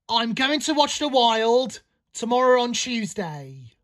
I'm going to watch The Wild tomorrow on Tuesday.